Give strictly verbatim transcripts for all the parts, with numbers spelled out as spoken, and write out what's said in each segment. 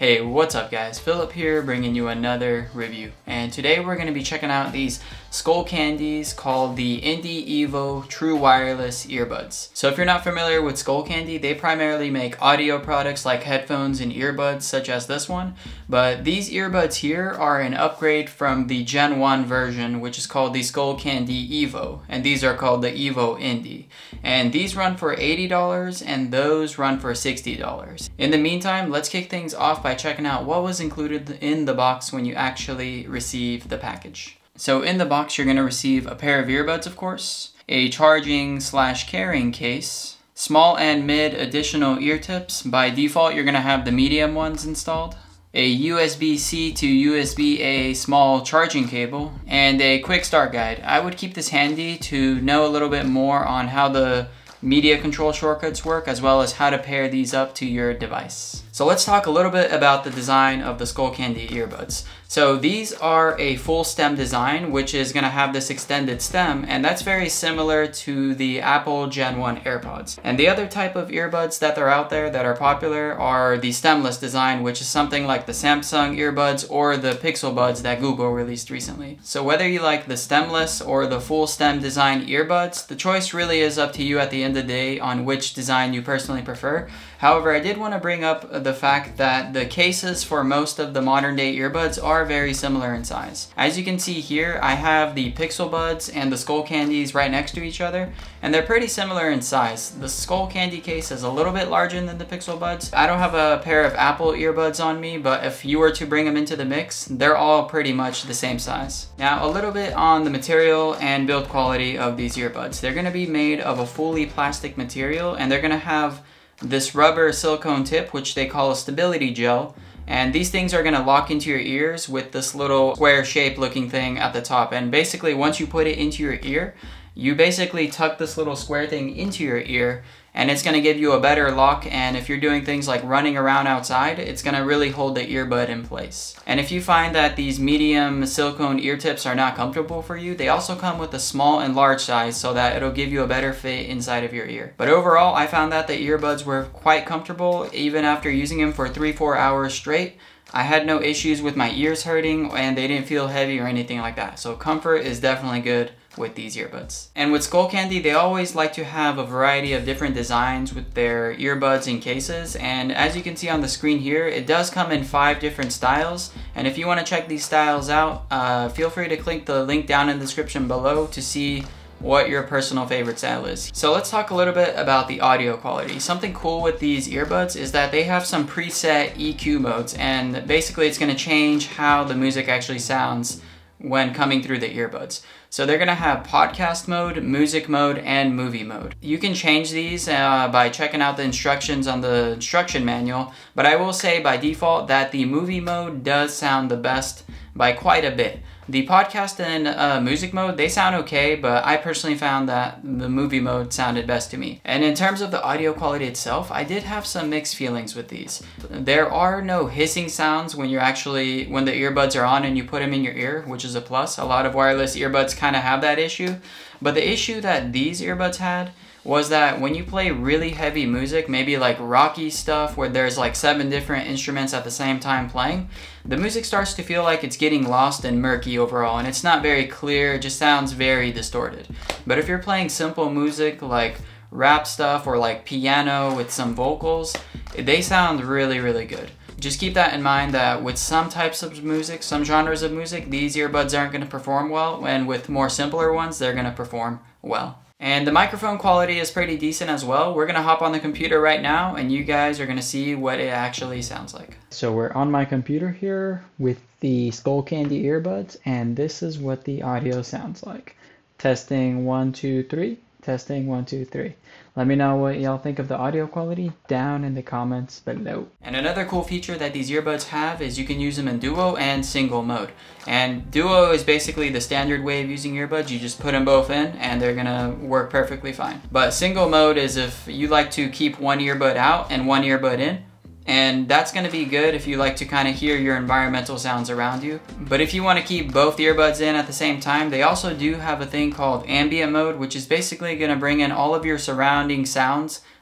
Hey, what's up guys? Philip here bringing you another review. And today we're going to be checking out these Skullcandies called the Indie Evo True Wireless Earbuds. So if you're not familiar with Skullcandy, they primarily make audio products like headphones and earbuds such as this one. But these earbuds here are an upgrade from the Gen one version, which is called the Skullcandy Evo. And these are called the Evo Indie. And these run for eighty dollars and those run for sixty dollars. In the meantime, let's kick things off by checking out what was included in the box when you actually receive the package. So in the box you're going to receive a pair of earbuds, of course, a charging slash carrying case, small and mid additional ear tips. By default you're going to have the medium ones installed, a U S B C to U S B A small charging cable, and a quick start guide. I would keep this handy to know a little bit more on how the media control shortcuts work, as well as how to pair these up to your device. So let's talk a little bit about the design of the Skullcandy earbuds. So these are a full stem design, which is going to have this extended stem, and that's very similar to the Apple Gen one AirPods. And the other type of earbuds that are out there that are popular are the stemless design, which is something like the Samsung earbuds or the Pixel Buds that Google released recently. So whether you like the stemless or the full stem design earbuds, the choice really is up to you at the end of the day on which design you personally prefer. However, I did want to bring up the fact that the cases for most of the modern day earbuds are very similar in size. As you can see here, I have the Pixel Buds and the Skullcandies right next to each other, and they're pretty similar in size. The Skullcandy case is a little bit larger than the Pixel Buds. I don't have a pair of Apple earbuds on me, but if you were to bring them into the mix, they're all pretty much the same size. Now, a little bit on the material and build quality of these earbuds. They're going to be made of a fully plastic material, and they're going to have this rubber silicone tip, which they call a stability gel, and these things are going to lock into your ears with this little square shape looking thing at the top. And basically once you put it into your ear, you basically tuck this little square thing into your ear, and it's going to give you a better lock. And if you're doing things like running around outside, it's going to really hold the earbud in place. And if you find that these medium silicone ear tips are not comfortable for you, they also come with a small and large size so that it'll give you a better fit inside of your ear. But overall, I found that the earbuds were quite comfortable even after using them for three, four hours straight. I had no issues with my ears hurting, and they didn't feel heavy or anything like that. So comfort is definitely good with these earbuds. And with Skullcandy, they always like to have a variety of different designs with their earbuds and cases. And as you can see on the screen here, it does come in five different styles. And if you want to check these styles out, uh, feel free to click the link down in the description below to see what your personal favorite style is. So let's talk a little bit about the audio quality. Something cool with these earbuds is that they have some preset E Q modes, and basically it's going to change how the music actually sounds when coming through the earbuds. So they're going to have podcast mode, music mode, and movie mode. You can change these uh, by checking out the instructions on the instruction manual, but I will say by default that the movie mode does sound the best by quite a bit. The podcast and uh, music mode, they sound okay, but I personally found that the movie mode sounded best to me. And in terms of the audio quality itself, I did have some mixed feelings with these. There are no hissing sounds when you're actually, when the earbuds are on and you put them in your ear, which is a plus. A lot of wireless earbuds kind of have that issue. But the issue that these earbuds had was that when you play really heavy music, maybe like rocky stuff where there's like seven different instruments at the same time playing, the music starts to feel like it's getting lost and murky overall, and it's not very clear, it just sounds very distorted. But if you're playing simple music like rap stuff or like piano with some vocals, they sound really, really good. Just keep that in mind that with some types of music, some genres of music, these earbuds aren't going to perform well, and with more simpler ones, they're going to perform well. And the microphone quality is pretty decent as well. We're going to hop on the computer right now, and you guys are going to see what it actually sounds like. So we're on my computer here with the Skullcandy earbuds, and this is what the audio sounds like. Testing one, two, three. Testing one, two, three. Let me know what y'all think of the audio quality down in the comments below. And another cool feature that these earbuds have is you can use them in duo and single mode. And duo is basically the standard way of using earbuds. You just put them both in and they're gonna work perfectly fine. But single mode is if you like to keep one earbud out and one earbud in. And that's going to be good if you like to kind of hear your environmental sounds around you. But if you want to keep both earbuds in at the same time, they also do have a thing called ambient mode, which is basically going to bring in all of your surrounding sounds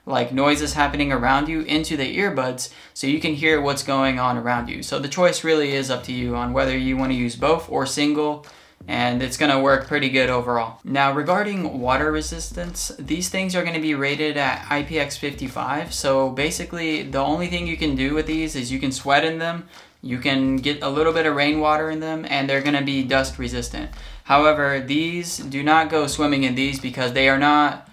like noises happening around you into the earbuds so you can hear what's going on around you. So the choice really is up to you on whether you want to use both or single, and it's going to work pretty good overall. Now regarding water resistance, these things are going to be rated at I P X fifty-five. So basically the only thing you can do with these is you can sweat in them, you can get a little bit of rainwater in them, and they're going to be dust resistant. However, these, do not go swimming in these because they are not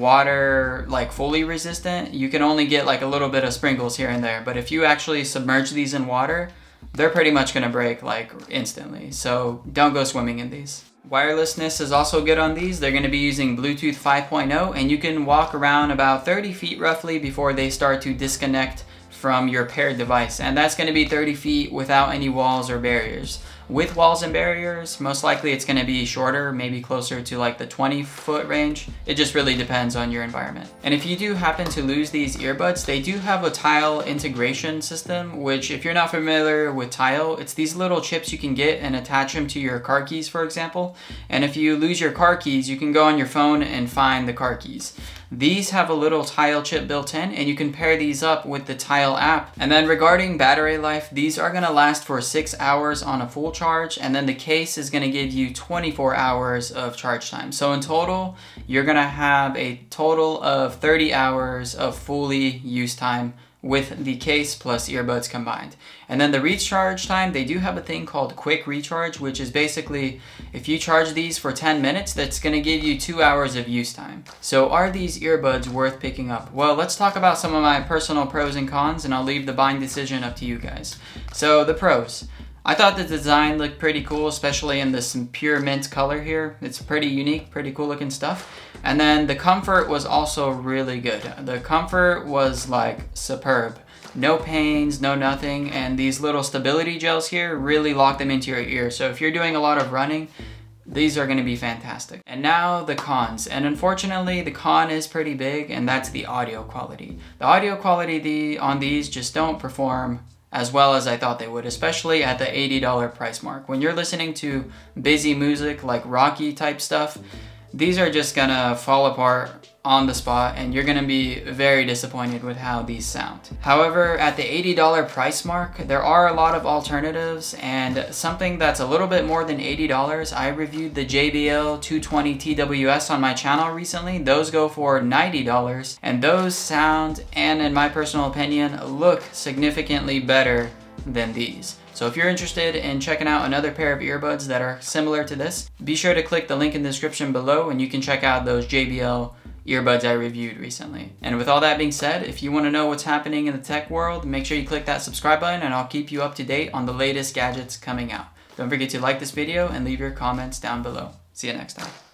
water like fully resistant. You can only get like a little bit of sprinkles here and there, but if you actually submerge these in water, they're pretty much gonna break like instantly. So don't go swimming in these. Wirelessness is also good on these. They're gonna be using Bluetooth five point oh, and you can walk around about thirty feet roughly before they start to disconnect from your paired device, and that's going to be thirty feet without any walls or barriers. With walls and barriers, most likely it's going to be shorter, maybe closer to like the twenty foot range. It just really depends on your environment. And if you do happen to lose these earbuds, they do have a Tile integration system, which if you're not familiar with Tile, it's these little chips you can get and attach them to your car keys, for example. And if you lose your car keys, you can go on your phone and find the car keys. These have a little Tile chip built in, and you can pair these up with the Tile app. And then regarding battery life, these are gonna last for six hours on a full charge, and then the case is gonna give you twenty-four hours of charge time. So in total, you're gonna have a total of thirty hours of fully use time with the case plus earbuds combined. And then the recharge time, they do have a thing called quick recharge, which is basically if you charge these for ten minutes, that's gonna give you two hours of use time. So are these earbuds worth picking up? Well, let's talk about some of my personal pros and cons, and I'll leave the buying decision up to you guys. So the pros. I thought the design looked pretty cool, especially in this pure mint color here. It's pretty unique, pretty cool looking stuff. And then the comfort was also really good. The comfort was like superb. No pains, no nothing, and these little stability gels here really lock them into your ear. So if you're doing a lot of running, these are going to be fantastic. And now the cons. And unfortunately, the con is pretty big, and that's the audio quality. The audio quality the, on these just don't perform as well as I thought they would, especially at the eighty dollar price mark. When you're listening to busy music like Rocky type stuff, these are just gonna fall apart on the spot, and you're gonna be very disappointed with how these sound. However, at the eighty dollar price mark, there are a lot of alternatives, and something that's a little bit more than eighty dollars, I reviewed the J B L two twenty T W S on my channel recently. Those go for ninety dollars, and those sound, and in my personal opinion, look significantly better than these. So if you're interested in checking out another pair of earbuds that are similar to this, be sure to click the link in the description below, and you can check out those J B L earbuds I reviewed recently. And with all that being said, if you want to know what's happening in the tech world, make sure you click that subscribe button, and I'll keep you up to date on the latest gadgets coming out. Don't forget to like this video and leave your comments down below. See you next time.